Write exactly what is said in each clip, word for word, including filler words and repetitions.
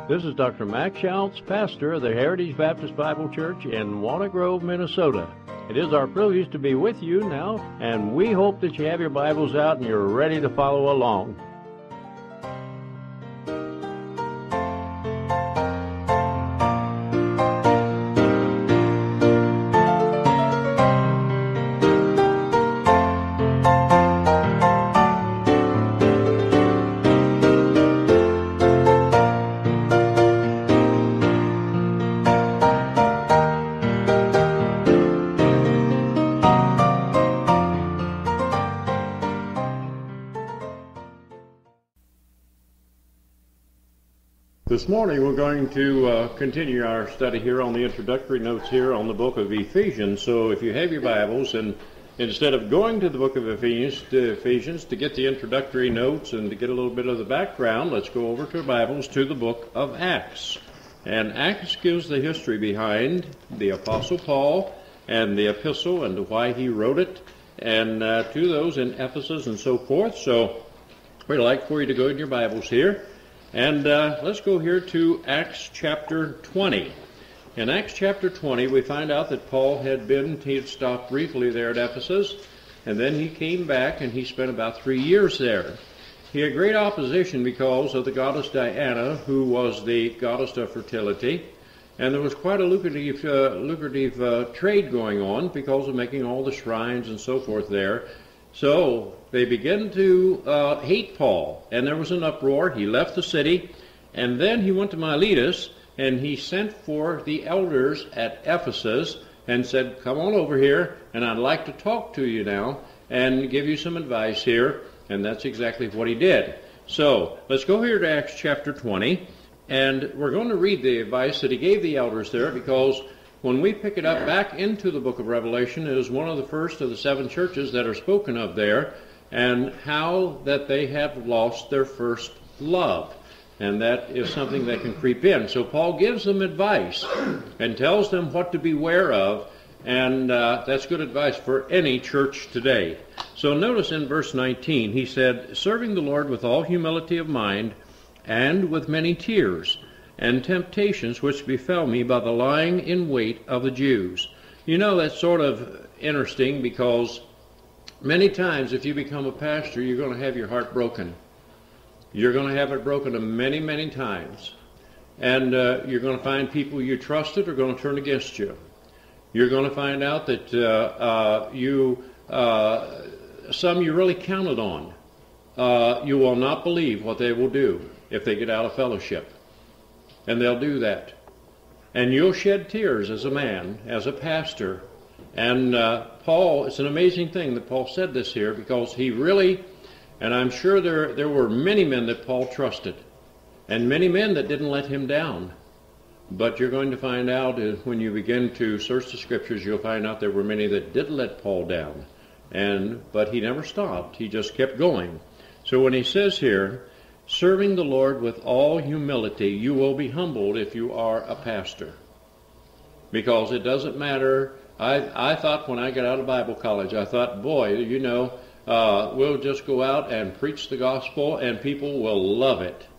This is Doctor Max Schultz, pastor of the Heritage Baptist Bible Church in Walnut Grove, Minnesota. It is our privilege to be with you now, and we hope that you have your Bibles out and you're ready to follow along. This morning we're going to uh, continue our study here on the introductory notes here on the book of Ephesians. So if you have your Bibles, and instead of going to the book of Ephesians to, Ephesians to get the introductory notes and to get a little bit of the background, let's go over to our Bibles to the book of Acts. And Acts gives the history behind the Apostle Paul and the epistle and why he wrote it, and uh, to those in Ephesus and so forth. So we'd like for you to go in your Bibles here. And uh, let's go here to Acts chapter twenty. In Acts chapter twenty, we find out that Paul had been, he had stopped briefly there at Ephesus, and then he came back and he spent about three years there. He had great opposition because of the goddess Diana, who was the goddess of fertility, and there was quite a lucrative, uh, lucrative uh, trade going on because of making all the shrines and so forth there. So they began to uh, hate Paul, and there was an uproar. He left the city, and then he went to Miletus, and he sent for the elders at Ephesus and said, come on over here, and I'd like to talk to you now and give you some advice here. And that's exactly what he did. So let's go here to Acts chapter twenty, and we're going to read the advice that he gave the elders there, because when we pick it up back into the book of Revelation, it is one of the first of the seven churches that are spoken of there, and how that they have lost their first love. And that is something that can creep in. So Paul gives them advice and tells them what to beware of, and uh, that's good advice for any church today. So notice in verse nineteen, he said, serving the Lord with all humility of mind and with many tears, and temptations which befell me by the lying in wait of the Jews. You know, that's sort of interesting, because many times if you become a pastor, you're going to have your heart broken. You're going to have it broken many, many times. And uh, you're going to find people you trusted are going to turn against you. You're going to find out that uh, uh, you, uh, some you really counted on, uh, you will not believe what they will do if they get out of fellowship. And they'll do that. And you'll shed tears as a man, as a pastor. And uh, Paul, it's an amazing thing that Paul said this here, because he really, and I'm sure there, there were many men that Paul trusted, and many men that didn't let him down. But you're going to find out uh, when you begin to search the Scriptures, you'll find out there were many that did let Paul down. And but he never stopped. He just kept going. So when he says here, serving the Lord with all humility, you will be humbled if you are a pastor. Because it doesn't matter. I, I thought when I got out of Bible college, I thought, boy, you know, uh, we'll just go out and preach the gospel and people will love it.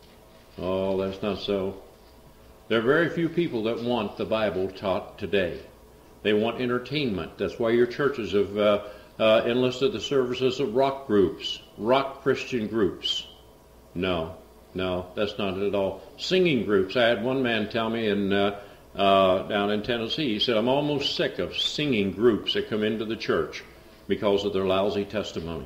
Oh, that's not so. There are very few people that want the Bible taught today. They want entertainment. That's why your churches have uh, uh, enlisted the services of rock groups, rock Christian groups. No, no, that's not it at all. Singing groups. I had one man tell me in uh, uh, down in Tennessee, he said, I'm almost sick of singing groups that come into the church because of their lousy testimony.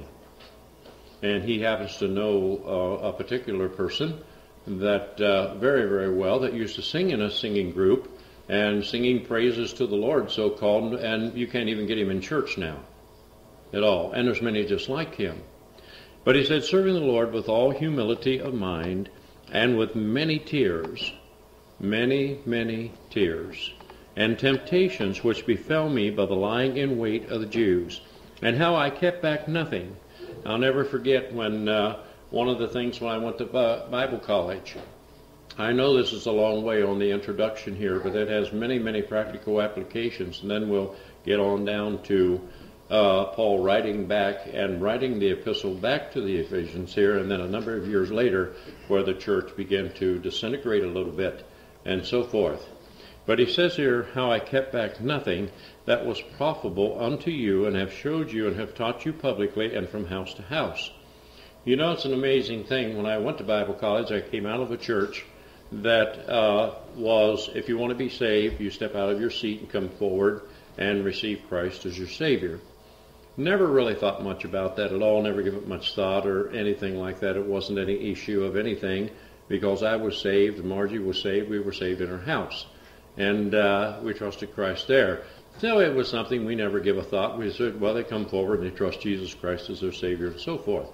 And he happens to know uh, a particular person that uh, very, very well that used to sing in a singing group and singing praises to the Lord, so-called, and you can't even get him in church now at all. And there's many just like him. But he said, serving the Lord with all humility of mind and with many tears, many, many tears, and temptations which befell me by the lying in wait of the Jews, and how I kept back nothing. I'll never forget when uh, one of the things when I went to Bible college, I know this is a long way on the introduction here, but it has many, many practical applications, and then we'll get on down to uh, Paul writing back and writing the epistle back to the Ephesians here, and then a number of years later where the church began to disintegrate a little bit and so forth. But he says here, how I kept back nothing that was profitable unto you, and have showed you and have taught you publicly and from house to house. You know, it's an amazing thing. When I went to Bible college, I came out of a church that uh, was, if you want to be saved, you step out of your seat and come forward and receive Christ as your Savior. Never really thought much about that at all, never given it much thought or anything like that. It wasn't any issue of anything, because I was saved, Margie was saved, we were saved in her house. And uh, we trusted Christ there. So it was something we never give a thought. We said, well, they come forward and they trust Jesus Christ as their Savior and so forth.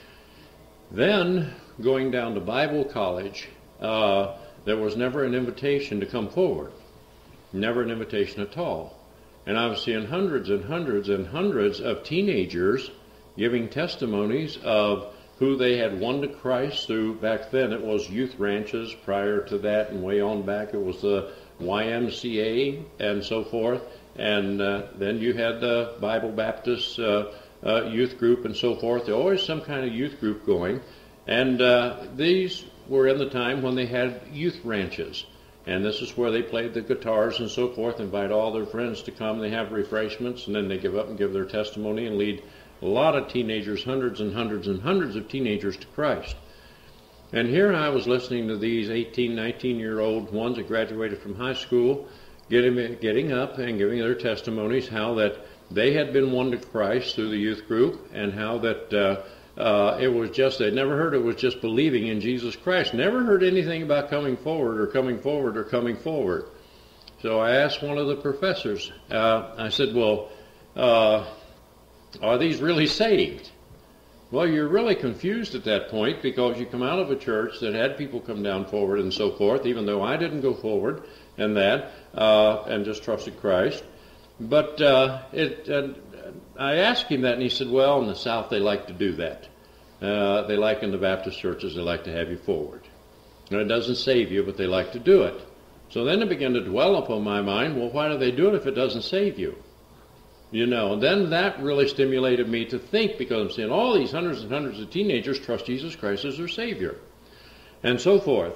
Then, going down to Bible college, uh, there was never an invitation to come forward. Never an invitation at all. And I was seeing hundreds and hundreds and hundreds of teenagers giving testimonies of who they had won to Christ through. Back then it was youth ranches. Prior to that and way on back it was the Y M C A and so forth. And uh, then you had the Bible Baptist uh, uh, youth group and so forth. There was always some kind of youth group going. And uh, these were in the time when they had youth ranches. And this is where they played the guitars and so forth, invite all their friends to come. They have refreshments, and then they give up and give their testimony and lead a lot of teenagers, hundreds and hundreds and hundreds of teenagers to Christ. And here I was listening to these eighteen, nineteen-year-old ones that graduated from high school, getting, getting up and giving their testimonies, how that they had been won to Christ through the youth group, and how that uh, uh, it was just, they'd never heard it was just believing in Jesus Christ. Never heard anything about coming forward or coming forward or coming forward. So I asked one of the professors, uh, I said, well, uh, are these really saved? Well, you're really confused at that point, because you come out of a church that had people come down forward and so forth, even though I didn't go forward and that, uh, and just trusted Christ. But uh, it, uh, I asked him that, and he said, well, in the South they like to do that. Uh, they like in the Baptist churches, they like to have you forward. Now, it doesn't save you, but they like to do it. So then it began to dwell upon my mind, well, why do they do it if it doesn't save you? You know, and then that really stimulated me to think, because I'm seeing all these hundreds and hundreds of teenagers trust Jesus Christ as their Savior, and so forth.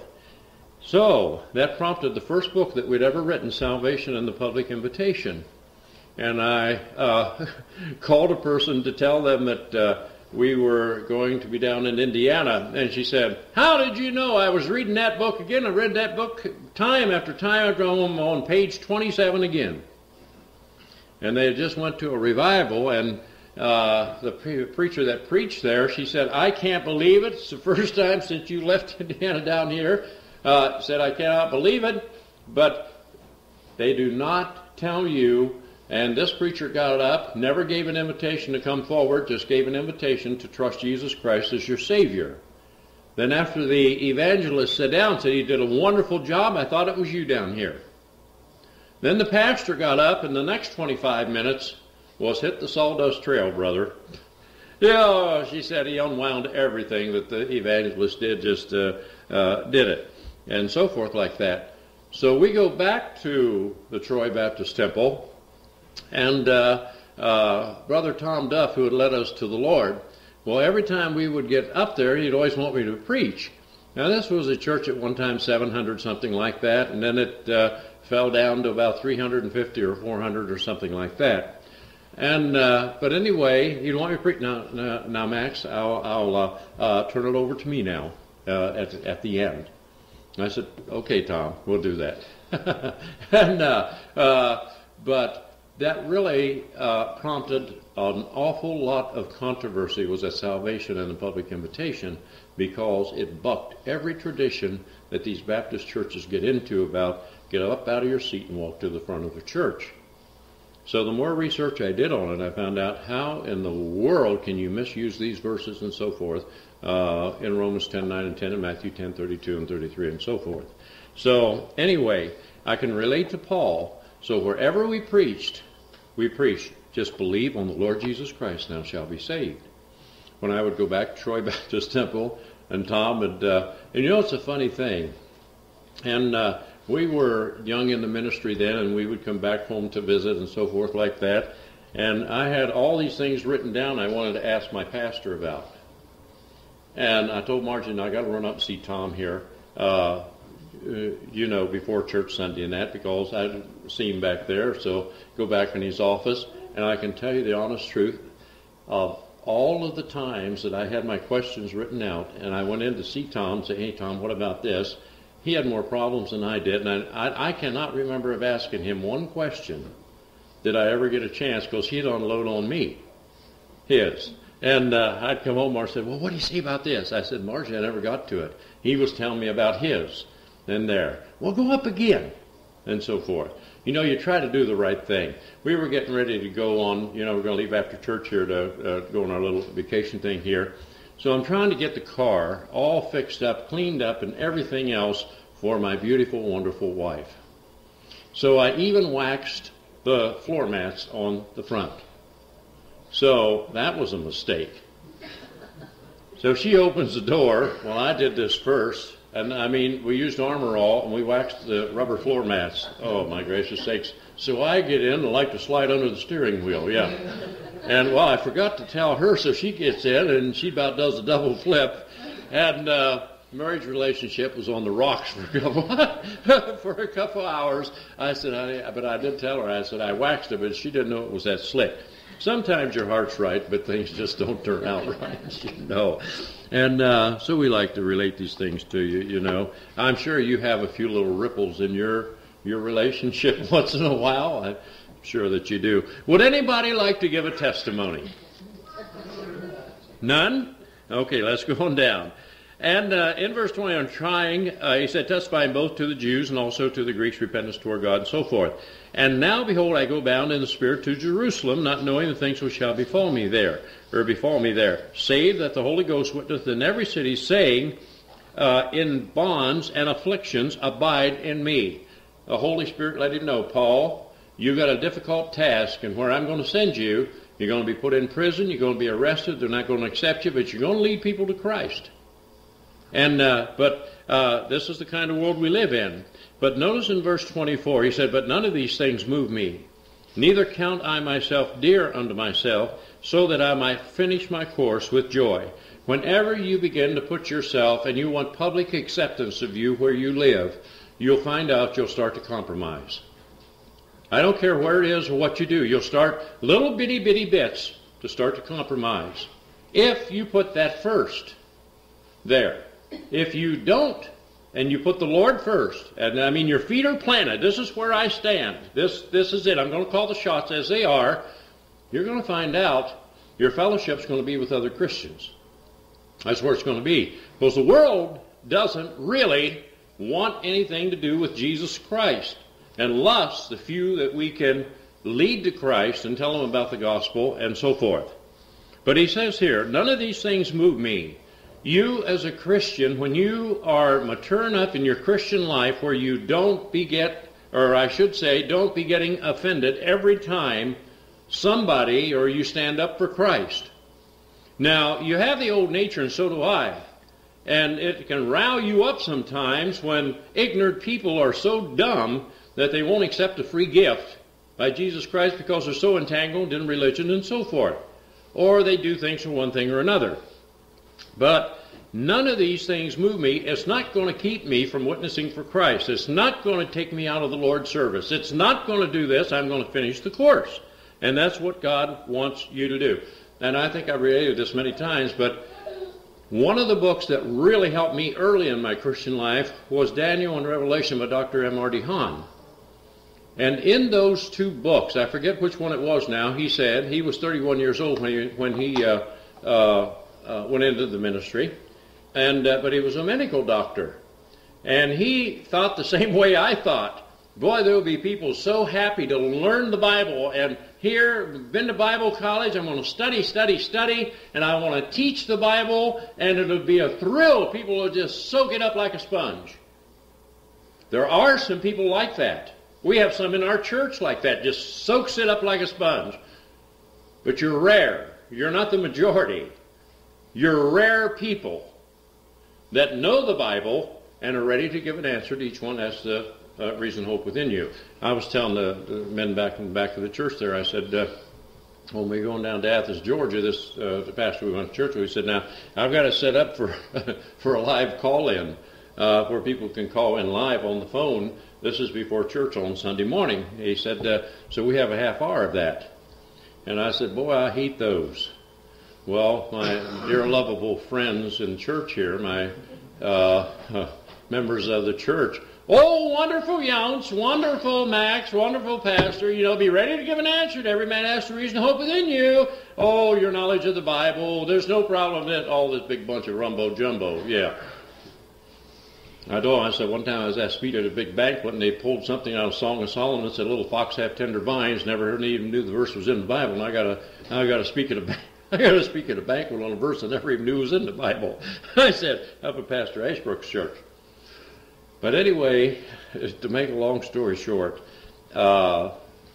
So that prompted the first book that we'd ever written, Salvation and the Public Invitation. And I uh, called a person to tell them that uh, we were going to be down in Indiana, and she said, how did you know? I was reading that book again. I read that book time after time after I'm on page twenty-seven again. And they just went to a revival, and uh, the pre- preacher that preached there, she said, I can't believe it. It's the first time since you left Indiana down here. Uh, said, I cannot believe it, but they do not tell you. And this preacher got up, never gave an invitation to come forward, just gave an invitation to trust Jesus Christ as your Savior. Then after the evangelist sat down, said, he did a wonderful job. I thought it was you down here. Then the pastor got up, and the next twenty-five minutes was hit the sawdust trail, brother. Yeah, she said he unwound everything that the evangelist did, just uh, uh, did it, and so forth like that. So we go back to the Troy Baptist Temple, and uh, uh, Brother Tom Duff, who had led us to the Lord, well, every time we would get up there, he'd always want me to preach. Now, this was a church at one time, seven hundred, something like that, and then it uh, fell down to about three hundred fifty or four hundred or something like that. And uh, but anyway, you don't want me to preach now, now, now Max. I'll, I'll uh, uh, turn it over to me now uh, at at the end. And I said, okay, Tom, we'll do that. and uh, uh, but that really uh, prompted an awful lot of controversy. Was that Salvation and the Public Invitation, because it bucked every tradition that these Baptist churches get into about get up out of your seat and walk to the front of the church. So the more research I did on it, I found out how in the world can you misuse these verses and so forth uh, in Romans ten, nine, and ten, and Matthew ten, thirty-two and thirty-three and so forth. So anyway, I can relate to Paul. So wherever we preached, we preached, just believe on the Lord Jesus Christ, thou shalt be saved. When I would go back to Troy Baptist Temple, and Tom would, uh, and you know, it's a funny thing. And uh, we were young in the ministry then, and we would come back home to visit and so forth like that. And I had all these things written down I wanted to ask my pastor about. And I told Margie, I got to run up and see Tom here, uh, you know, before church Sunday and that, because I didn't see him back there. So go back in his office, and I can tell you the honest truth of all of the times that I had my questions written out, and I went in to see Tom and say, hey, Tom, what about this? He had more problems than I did, and I, I, I cannot remember of asking him one question did I ever get a chance, because he'd unload on me, his. And uh, I'd come home, Marge said, well, what do you say about this? I said, Margie, I never got to it. He was telling me about his. And there, well, go up again, and so forth. You know, you try to do the right thing. We were getting ready to go on, you know, we're going to leave after church here to uh, go on our little vacation thing here. So I'm trying to get the car all fixed up, cleaned up, and everything else for my beautiful, wonderful wife. So I even waxed the floor mats on the front. So that was a mistake. So she opens the door. Well, I did this first. And I mean, we used Armor All, and we waxed the rubber floor mats. Oh, my gracious sakes. So I get in and like to slide under the steering wheel, yeah. And, well, I forgot to tell her, so she gets in, and she about does a double flip. And uh, marriage relationship was on the rocks for a couple, for a couple hours. I said, I, but I did tell her, I said, I waxed it, but she didn't know it was that slick. Sometimes your heart's right, but things just don't turn out right, you know. And uh, so we like to relate these things to you, you know. I'm sure you have a few little ripples in your, your relationship once in a while. I'm sure that you do. Would anybody like to give a testimony? None? Okay, let's go on down. And uh, in verse twenty, I'm trying, uh, he said, testifying both to the Jews and also to the Greeks repentance toward God and so forth. And now, behold, I go bound in the Spirit to Jerusalem, not knowing the things which shall befall me there, or befall me there, save that the Holy Ghost witnesseth in every city, saying, uh, in bonds and afflictions abide in me. The Holy Spirit let him know, Paul, you've got a difficult task, and where I'm going to send you, you're going to be put in prison, you're going to be arrested, they're not going to accept you, but you're going to lead people to Christ. And uh, but uh, this is the kind of world we live in. But notice in verse twenty-four, he said, but none of these things move me. Neither count I myself dear unto myself, so that I might finish my course with joy. Whenever you begin to put yourself and you want public acceptance of you where you live, you'll find out you'll start to compromise. I don't care where it is or what you do. You'll start little bitty bitty bits to start to compromise. If you put that first there. If you don't, and you put the Lord first, and I mean your feet are planted, this is where I stand, this this is it, I'm going to call the shots as they are, you're going to find out your fellowship's going to be with other Christians. That's where it's going to be. Because the world doesn't really want anything to do with Jesus Christ, unless the few that we can lead to Christ and tell them about the gospel and so forth. But he says here, none of these things move me. You as a Christian, when you are mature enough in your Christian life where you don't be get, or I should say, don't be getting offended every time somebody or you stand up for Christ. Now, you have the old nature, and so do I. And it can rile you up sometimes when ignorant people are so dumb that they won't accept a free gift by Jesus Christ because they're so entangled in religion and so forth. Or they do things for one thing or another. But none of these things move me. It's not going to keep me from witnessing for Christ. It's not going to take me out of the Lord's service. It's not going to do this. I'm going to finish the course. And that's what God wants you to do. And I think I've related this many times, but one of the books that really helped me early in my Christian life was Daniel and Revelation by Doctor M R D Hahn. And in those two books, I forget which one it was now, he said, he was thirty-one years old when he, when he uh, uh, Uh, went into the ministry, and uh, but he was a medical doctor, and he thought the same way I thought. Boy, there will be people so happy to learn the Bible, and here, been to Bible college, I'm going to study, study, study, and I want to teach the Bible, and it'll be a thrill. People will just soak it up like a sponge. There are some people like that. We have some in our church like that, just soaks it up like a sponge. But you're rare. You're not the majority. You're rare people that know the Bible and are ready to give an answer to each one that's the uh, reason hope within you. I was telling the, the men back in the back of the church there, I said, uh, when we were going down to Athens, Georgia, this uh, the pastor we went to church with, he said, now, I've got to set up for, for a live call-in uh, where people can call in live on the phone. This is before church on Sunday morning. He said, uh, so we have a half hour of that. And I said, boy, I hate those. Well, my dear lovable friends in church here, my uh, uh, members of the church, oh, wonderful Younce, wonderful Max, wonderful pastor, you know, be ready to give an answer to every man asks the reason to hope within you. Oh, your knowledge of the Bible, there's no problem with it, all this big bunch of rumbo-jumbo, yeah. I told him, I said, one time I was asked to speak at a big banquet, and they pulled something out of Song of Solomon that said, little fox have tender vines, never even knew the verse was in the Bible, and I got to I got to speak at a banquet. I got to speak at a banquet on a verse I never even knew was in the Bible. I said, up at Pastor Ashbrook's church. But anyway, to make a long story short, uh,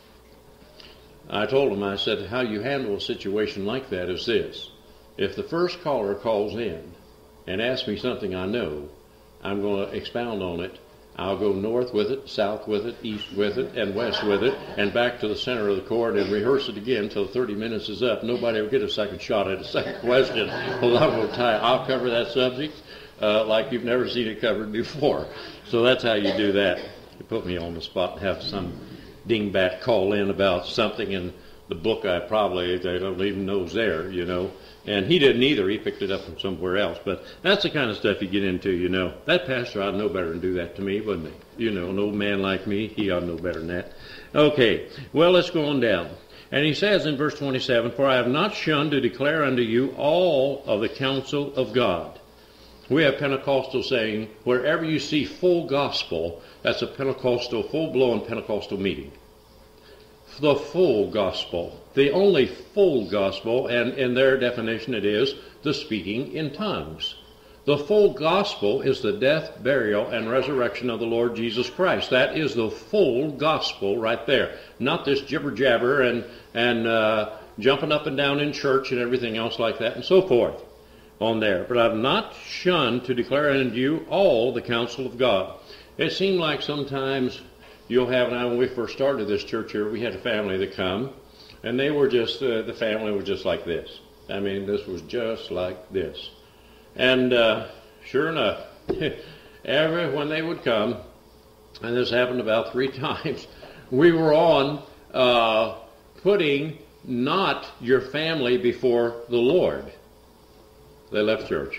I told him, I said, how you handle a situation like that is this. If the first caller calls in and asks me something I know, I'm going to expound on it. I'll go north with it, south with it, east with it, and west with it, and back to the center of the court and rehearse it again until thirty minutes is up. Nobody will get a second shot at a second question. Well, I will tie, I'll cover that subject uh, like you've never seen it covered before. So that's how you do that. You put me on the spot and have some dingbat call in about something in the book I probably, they don't even know is there, you know. And he didn't either. He picked it up from somewhere else. But that's the kind of stuff you get into, you know. That pastor ought to know better than do that to me, wouldn't he? You know, an old man like me, he ought to know better than that. Okay, well, let's go on down. And he says in verse twenty-seven, for I have not shunned to declare unto you all of the counsel of God. We have Pentecostal saying, wherever you see full gospel, that's a Pentecostal, full-blown Pentecostal meeting. The full gospel, the only full gospel, and in their definition it is the speaking in tongues. The full gospel is the death, burial, and resurrection of the Lord Jesus Christ. That is the full gospel right there. Not this jibber-jabber and, and uh, jumping up and down in church and everything else like that and so forth on there. But I've not shunned to declare unto you all the counsel of God. It seemed like sometimes you'll have, now when we first started this church here, we had a family that come, and they were just, uh, the family was just like this. I mean, this was just like this. And uh, sure enough, every, when they would come, and this happened about three times, we were on uh, putting not your family before the Lord. They left church.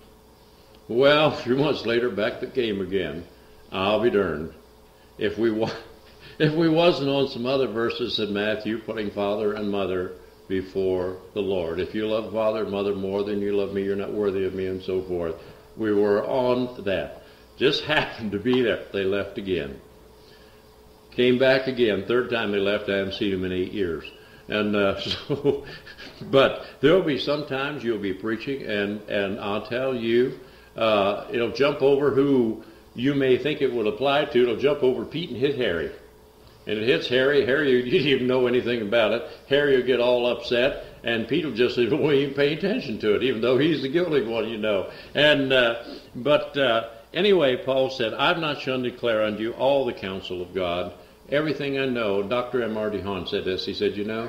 Well, a few months later, back they came again. I'll be darned. If we wa- if we wasn't on some other verses in Matthew, putting father and mother before the Lord. If you love father and mother more than you love me, you're not worthy of me, and so forth. We were on that. Just happened to be there. They left again. Came back again. Third time they left, I haven't seen them in eight years. And uh, so, but there'll be sometimes you'll be preaching, and, and I'll tell you, uh, it'll jump over who you may think it would apply to. It'll jump over Pete and hit Harry. And it hits Harry. Harry, you didn't even know anything about it. Harry will get all upset, and Pete will just say, well, he ain't pay attention to it, even though he's the guilty one, you know. And uh, But uh, anyway, Paul said, I've not shunned to declare unto you all the counsel of God, everything I know. Doctor M R DeHaan said this. He said, you know,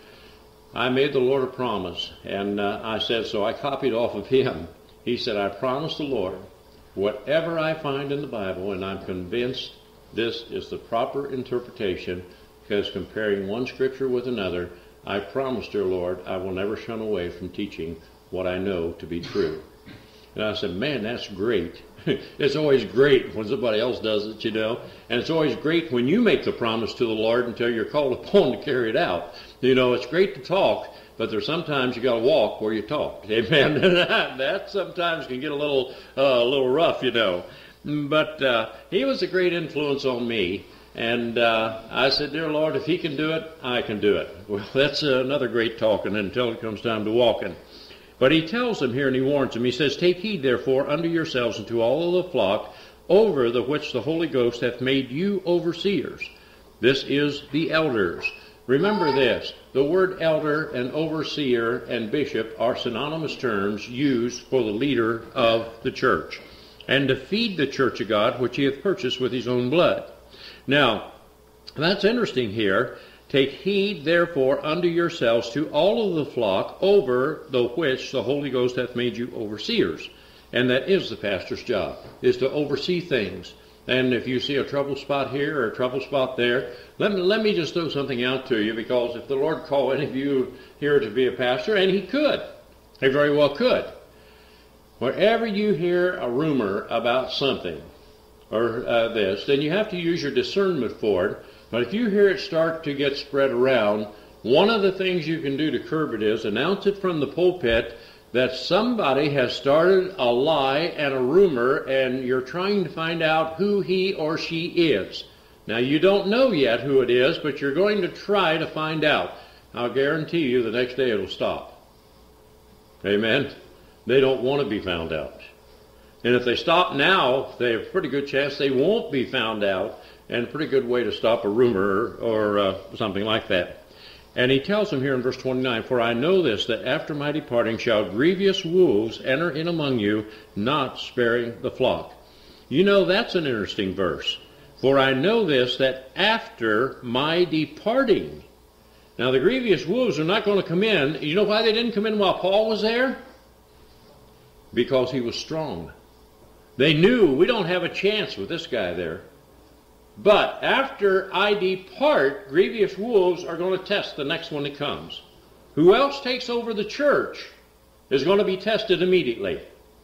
I made the Lord a promise, and uh, I said, so I copied off of him. He said, I promised the Lord, whatever I find in the Bible, and I'm convinced this is the proper interpretation, because comparing one scripture with another, I promise, dear Lord, I will never shun away from teaching what I know to be true. And I said, man, that's great. It's always great when somebody else does it, you know. And it's always great when you make the promise to the Lord until you're called upon to carry it out. You know, it's great to talk, but there's sometimes you got to walk where you talk. Amen. That sometimes can get a little, uh, a little rough, you know. But uh, he was a great influence on me. And uh, I said, dear Lord, if he can do it, I can do it. Well, that's uh, another great talking until it comes time to walking. But he tells them here, and he warns them. He says, take heed, therefore, unto yourselves and to all of the flock, over the which the Holy Ghost hath made you overseers. This is the elders. Remember this. The word elder and overseer and bishop are synonymous terms used for the leader of the church, and to feed the church of God, which he hath purchased with his own blood. Now, that's interesting here. Take heed, therefore, unto yourselves to all of the flock over the which the Holy Ghost hath made you overseers. And that is the pastor's job, is to oversee things. And if you see a trouble spot here or a trouble spot there, let me, let me just throw something out to you, because if the Lord called any of you here to be a pastor, and he could, he very well could, wherever you hear a rumor about something or uh, this, then you have to use your discernment for it. But if you hear it start to get spread around, one of the things you can do to curb it is announce it from the pulpit that somebody has started a lie and a rumor, and you're trying to find out who he or she is. Now, you don't know yet who it is, but you're going to try to find out. I'll guarantee you the next day it'll stop. Amen? They don't want to be found out. And if they stop now, they have a pretty good chance they won't be found out, and a pretty good way to stop a rumor or uh, something like that. And he tells them here in verse twenty-nine, For I know this, that after my departing shall grievous wolves enter in among you, not sparing the flock. You know, that's an interesting verse. For I know this, that after my departing. Now, the grievous wolves are not going to come in. You know why they didn't come in while Paul was there? Because he was strong. They knew, we don't have a chance with this guy there. But after I depart, grievous wolves are going to test the next one that comes. Who else takes over the church is going to be tested immediately.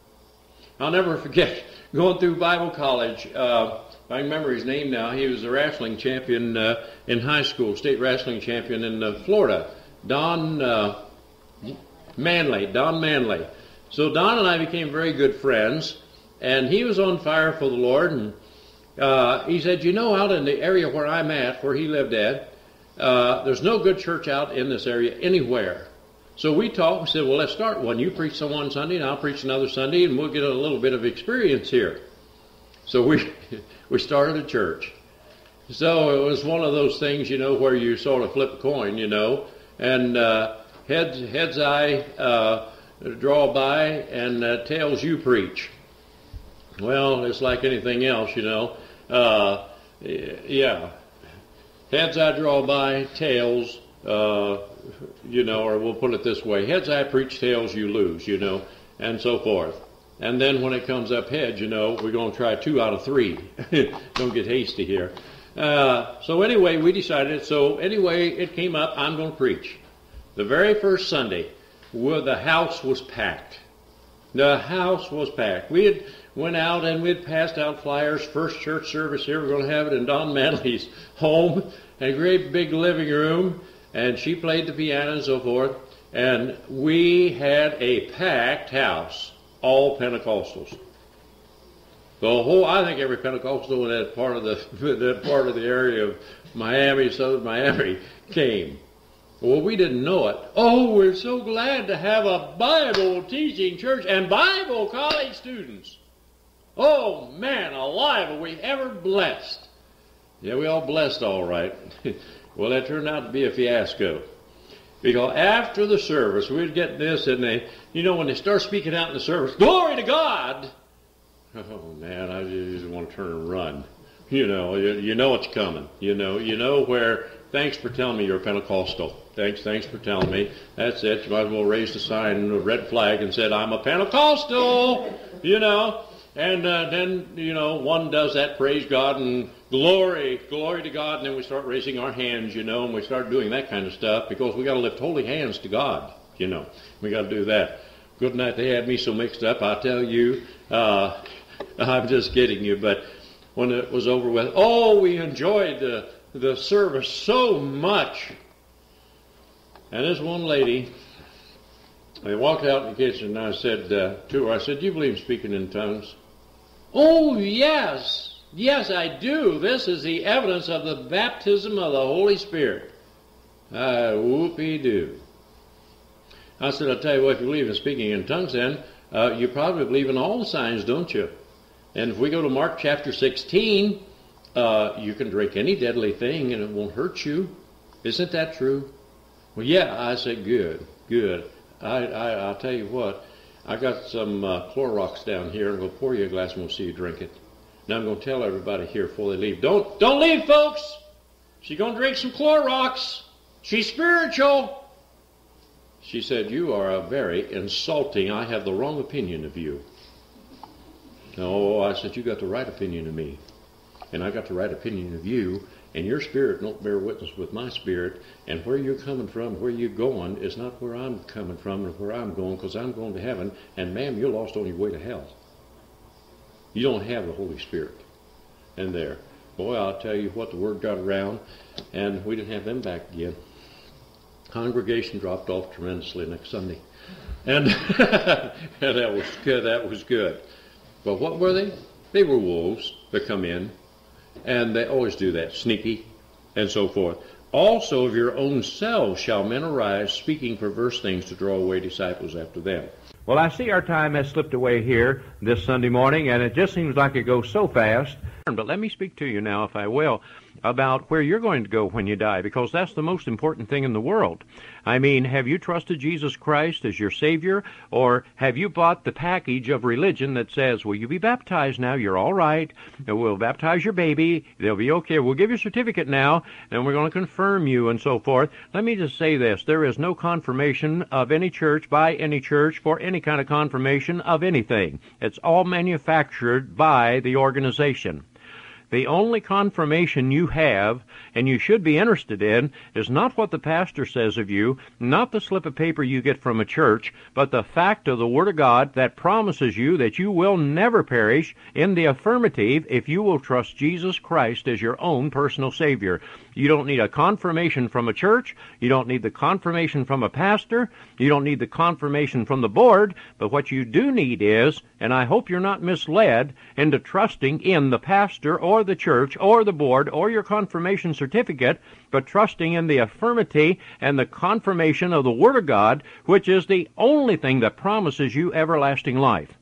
I'll never forget going through Bible college. Uh, I remember his name now. He was a wrestling champion uh, in high school, state wrestling champion in uh, Florida. Don uh, Manley, Don Manley. So Don and I became very good friends, and he was on fire for the Lord, and Uh, he said, you know, out in the area where I'm at, where he lived at, uh, there's no good church out in this area anywhere. So we talked and said, well, let's start one. You preach some one Sunday and I'll preach another Sunday, and we'll get a little bit of experience here. So we we started a church. So it was one of those things, you know, where you sort of flip a coin, you know, and uh, heads, heads I uh, draw by, and uh, tails you preach. Well, it's like anything else, you know. Uh, yeah. Heads I draw by, tails, uh, you know, or we'll put it this way. Heads I preach, tails you lose, you know, and so forth. And then when it comes up heads, you know, we're going to try two out of three. Don't get hasty here. Uh, so anyway, we decided, so anyway, it came up, I'm going to preach. The very first Sunday, where the house was packed. The house was packed. We had went out and we'd passed out flyers. First church service here, we're going to have it in Don Manley's home, a great big living room, and she played the piano and so forth. And we had a packed house, all Pentecostals. The whole, I think every Pentecostal in that part of the that part of the area of Miami, southern Miami, came. Well, we didn't know it. Oh, we're so glad to have a Bible teaching church and Bible college students. Oh, man, alive, are we ever blessed? Yeah, we all blessed all right. Well, that turned out to be a fiasco. Because after the service, we'd get this, and they, you know, when they start speaking out in the service, glory to God. Oh, man, I just want to turn and run. You know, you, you know it's coming. You know, you know where, thanks for telling me you're a Pentecostal. Thanks, thanks for telling me. That's it. You might as well raise the sign, a red flag, and said, I'm a Pentecostal, you know. And uh, then, you know, one does that, praise God, and glory, glory to God, and then we start raising our hands, you know, and we start doing that kind of stuff because we got to lift holy hands to God, you know. We got to do that. Good night. They had me so mixed up, I tell you. Uh, I'm just kidding you, but when it was over with, oh, we enjoyed the, the service so much. And this one lady, I walked out in the kitchen and I said uh, to her, I said, do you believe in speaking in tongues? Oh, yes. Yes, I do. This is the evidence of the baptism of the Holy Spirit. I whoopee-doo. I said, I'll tell you what, if you believe in speaking in tongues then, uh, you probably believe in all the signs, don't you? And if we go to Mark chapter sixteen, uh, you can drink any deadly thing and it won't hurt you. Isn't that true? Well, yeah, I said, good, good. I, I, I'll tell you what, I got some uh, Clorox down here, and I'm going to pour you a glass and we'll see you drink it. Now I'm going to tell everybody here before they leave, don't, don't leave, folks! She's going to drink some Clorox. She's spiritual. She said, you are a very insulting, I have the wrong opinion of you. No, I said, you got the right opinion of me. And I got the right opinion of you. And your spirit don't bear witness with my spirit. And where you're coming from, where you're going, is not where I'm coming from and where I'm going, because I'm going to heaven. And ma'am, you're lost on your way to hell. You don't have the Holy Spirit in there. Boy, I'll tell you what, the word got around, and we didn't have them back again. Congregation dropped off tremendously next Sunday. And, and that was good. That was good. But what were they? They were wolves that come in. And they always do that, sneaky, and so forth. Also of your own selves shall men arise, speaking perverse things to draw away disciples after them. Well, I see our time has slipped away here this Sunday morning, and it just seems like it goes so fast. But let me speak to you now, if I will, about where you're going to go when you die, because that's the most important thing in the world. I mean, have you trusted Jesus Christ as your Savior, or have you bought the package of religion that says, will you be baptized now? You're all right. We'll baptize your baby. They'll be okay. We'll give you a certificate now, and we're going to confirm you and so forth. Let me just say this. There is no confirmation of any church by any church for any kind of confirmation of anything. It's all manufactured by the organization. The only confirmation you have, and you should be interested in, is not what the pastor says of you, not the slip of paper you get from a church, but the fact of the Word of God that promises you that you will never perish in the affirmative if you will trust Jesus Christ as your own personal Savior. You don't need a confirmation from a church. You don't need the confirmation from a pastor. You don't need the confirmation from the board. But what you do need is, and I hope you're not misled into trusting in the pastor or the church or the board or your confirmation certificate, but trusting in the affirmity and the confirmation of the Word of God, which is the only thing that promises you everlasting life.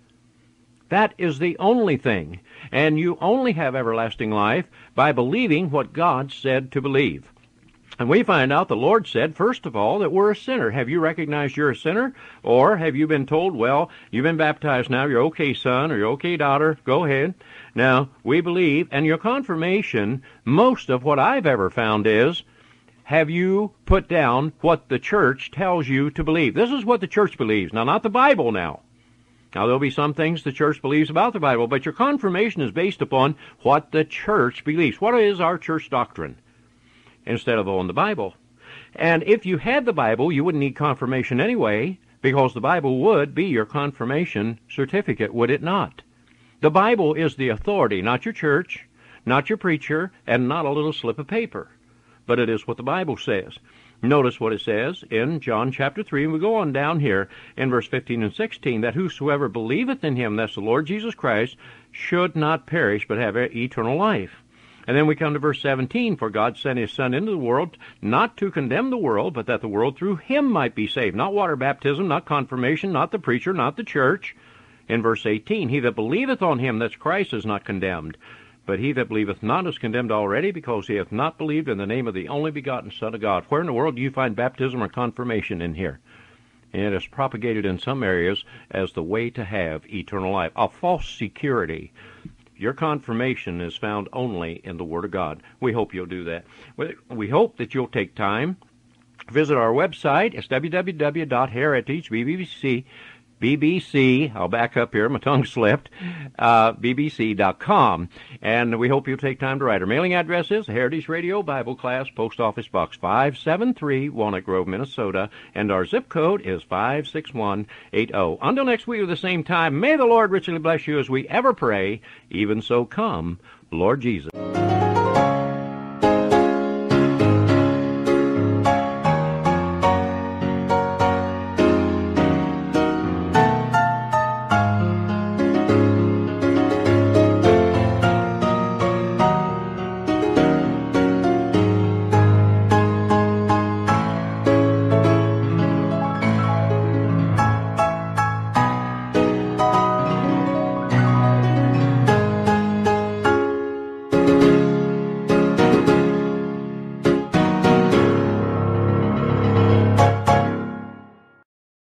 That is the only thing. And you only have everlasting life by believing what God said to believe. And we find out the Lord said, first of all, that we're a sinner. Have you recognized you're a sinner? Or have you been told, well, you've been baptized now, you're okay, son, or you're okay, daughter, go ahead. Now, we believe, and your confirmation, most of what I've ever found is, have you put down what the church tells you to believe? This is what the church believes. Now, not the Bible now. Now, there'll be some things the church believes about the Bible, but your confirmation is based upon what the church believes. What is our church doctrine? Instead of on the Bible. And if you had the Bible, you wouldn't need confirmation anyway, because the Bible would be your confirmation certificate, would it not? The Bible is the authority, not your church, not your preacher, and not a little slip of paper. But it is what the Bible says. Notice what it says in John chapter three, and we go on down here in verse fifteen and sixteen, that whosoever believeth in him, that's the Lord Jesus Christ, should not perish, but have eternal life. And then we come to verse seventeen, for God sent his Son into the world, not to condemn the world, but that the world through him might be saved. Not water baptism, not confirmation, not the preacher, not the church. In verse eighteen, he that believeth on him, that's Christ, is not condemned. But he that believeth not is condemned already, because he hath not believed in the name of the only begotten Son of God. Where in the world do you find baptism or confirmation in here? And it is propagated in some areas as the way to have eternal life. A false security. Your confirmation is found only in the Word of God. We hope you'll do that. We hope that you'll take time. Visit our website. It's w w w dot heritage b b c B B C, I'll back up here, my tongue slipped, uh, b b c dot com. And we hope you'll take time to write. Our mailing address is Heritage Radio Bible Class, Post Office Box five seven three, Walnut Grove, Minnesota. And our zip code is five six one eight zero. Until next week at the same time, may the Lord richly bless you as we ever pray. Even so come, Lord Jesus.